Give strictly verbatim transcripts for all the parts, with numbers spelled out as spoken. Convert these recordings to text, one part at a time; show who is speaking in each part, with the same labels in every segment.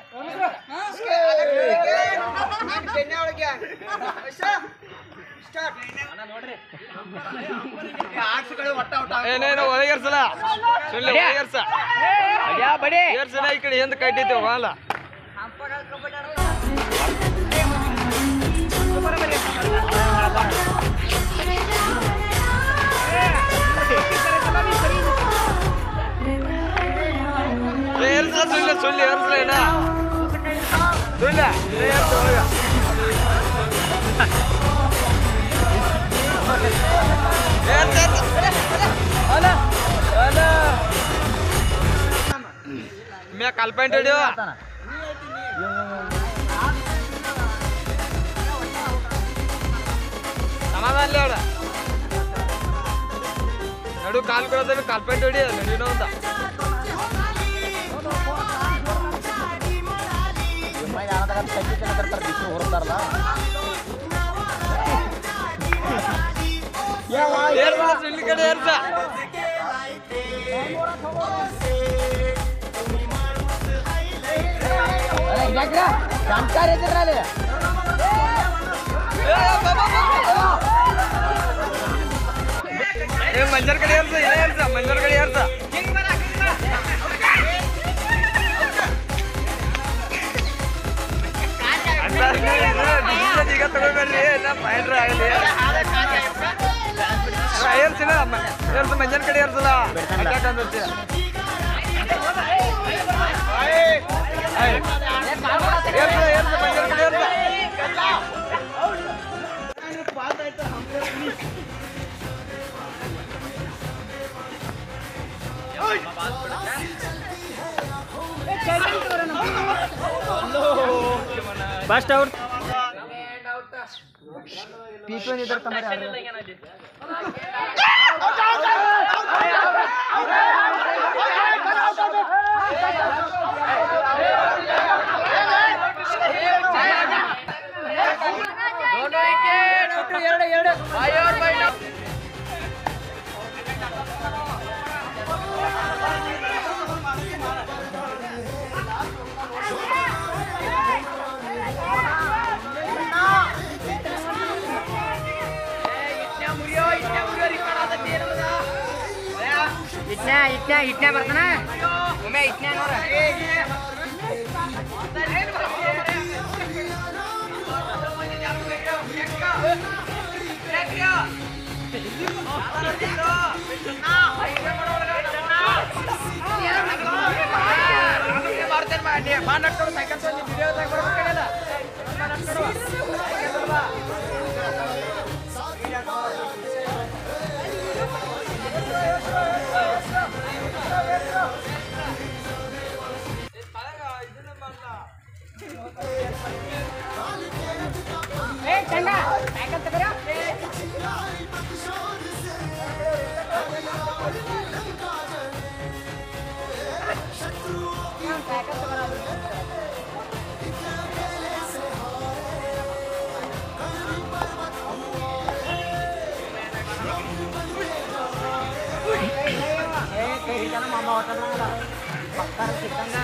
Speaker 1: ಏನೇನೋ ಒಳಗೇರ್ಸಲ ಸುಳ್ಳು ಒಳಗೇರ್ಸ ಏರ್ಸಲ ಈ ಕಡೆ ಎಂದ ಕಟ್ಟಿದ್ದೇವೆ ಹಾಲ ಏರ್ಸಲ ಸುಳ್ಳು ಸುಳ್ಳು ಏರ್ಸಲ ಏನ ಸುಳ್ಳ ಏರ್ಸ ಒಳಗ मैं कल पेंट हिडियो समाधान लेवड नडु काल कोडोदे कल पेंट हिडियो नडीनो ಅಂತ ಮೈ ಯಾನದಾಗ ಕಟ್ಟಿ ಕನ ಬರ್ತಾರೆ ಬಿಸಿ ಹೊರತಾರಲ್ಲ ಯಾವ ಏರ್ಸ ಸುಳ್ಳಿ ಕಡೆ ಏರ್ಸ जानकारी मंजर कड़े मंजर कड़े ಈಗ ತಗೋಬೇಡ್ರಿ ಫೈಂಡ್ರ ಆಗಲಿ ಏರ್ಸಿನ ಏರ್ಸ ಮಂಜನ್ ಕಡೆ ಏರ್ಸಲ್ಲ ಅಟ್ಯಾಕ್ ಅಂದಿರ್ತೀರ ಏರ್ಸ ಏರ್ಸ ಮಂಜನ್ ಕಡೆ ಏರ್ಸ फर्स्ट आउट पीपल इधर तुम्हारे दोनों विकेट ಎರಡು ಎರಡು ಬಾಯ್ और ಬಾಯ್ इतना इतना इतना बर्तना मैं इतना नोर मामा होटल पक्का चिकन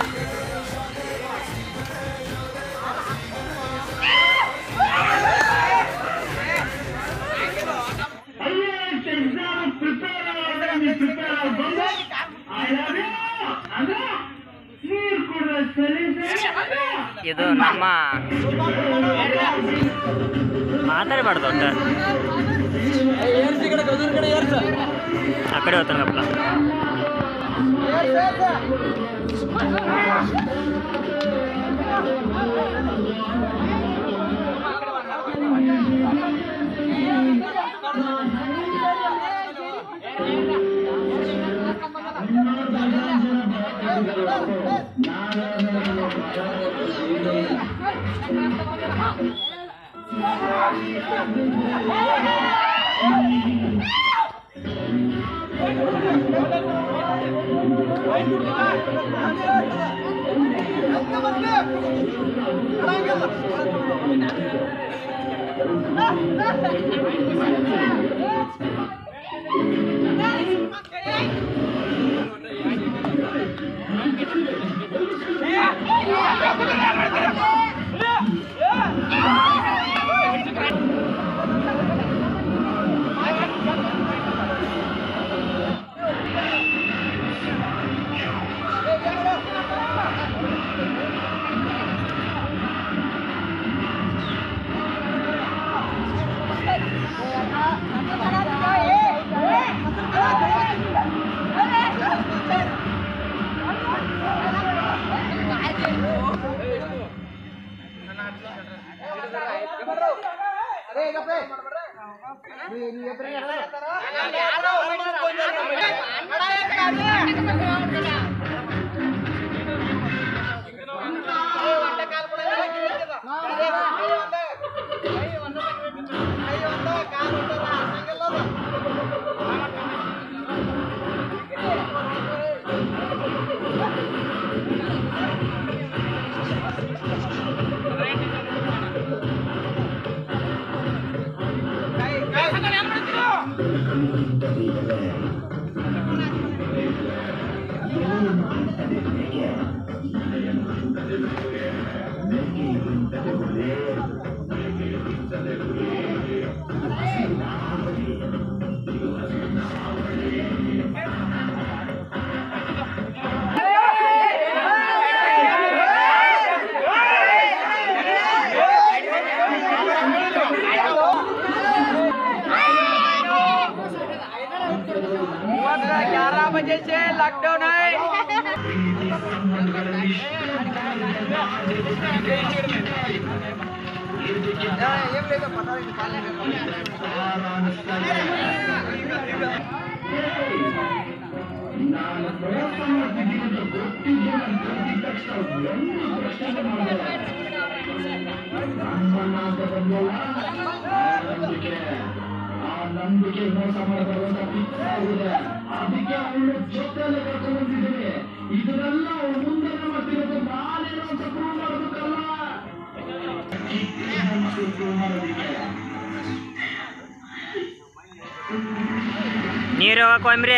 Speaker 1: ಇದು ನಮ್ಮ ಮಾತಾಡಬಾರ್ದು ಒಟ್ಟ ಆ ಕಡೆ ಹೋಗ್ತಾನಪ್ಪ Yeah. ग्यारह बजे से लॉकडाउन है।
Speaker 2: ನಂಬಿಕೆ ಮೋಸ ಮಾಡಬಾರದ ಇದೆ. ಅದಕ್ಕೆ ಅವಳು ಜೊತೆಯಲ್ಲಿ ಕರ್ಕೊಂಡು ಬಂದಿದ್ದೇನೆ. ಇದನ್ನೆಲ್ಲ ಅವಳು ಮುಂದೆ ಮಾಡ್ತಿರೋದು ನಾನೇನೋ ಅಂತ ಪ್ರೂವ್ ಮಾಡಬೇಕಲ್ಲ.
Speaker 3: ನೀರು ಕೊಂಬ್ರಿ